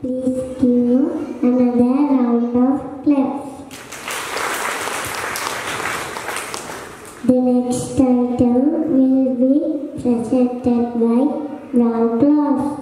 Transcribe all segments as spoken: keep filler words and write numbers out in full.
Please give another round of claps. The next item will be presented by round class.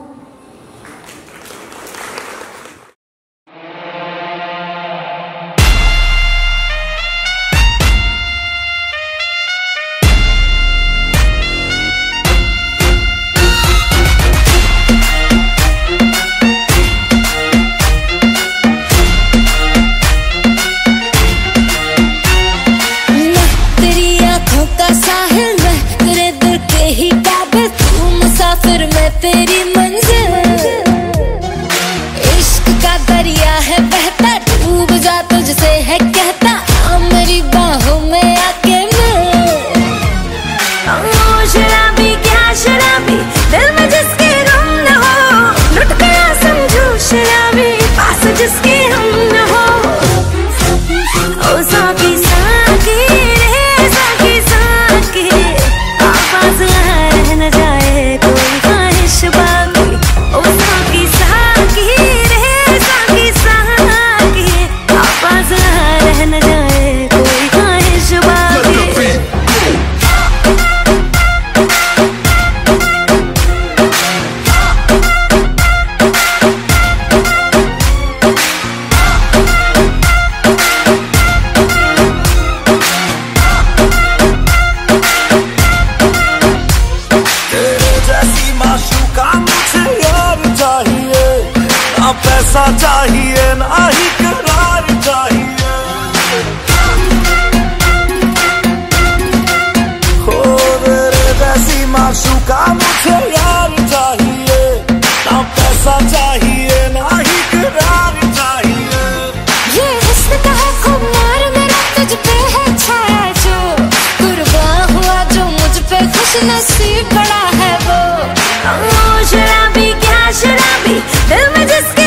तेरी मंजिल इश्क का दरिया है बहता, डूब जा तुझसे है कहता, आ मेरी बाहों में आके मिल। ओ शराबी क्या शराबी, दिल में जिसके गम न हो, लुट गया समझो शराबी, पास जिसके हम न हो। ओ साकी साकी रे साकी साकी, आवाज रह न जाए कोई बाकी। ओ साकी साकी रे साकी साकी, आवाज रह न जाए कोई ख्वाहिश बाकी। पैसा चाहिए ना ही करार चाहिए, हो मेरे वैसी माशूका मुझे यार चाहिए, ना पैसा चाहिए ना ही करार चाहिए। ये हुस्न का है खुमार मेरा, तुझ पे है छाया जो, कुर्बान हुआ जो मुझ पे, खुश नसीब बड़ा है वो। ओ शराबी क्या शराबी, दिल में जिसके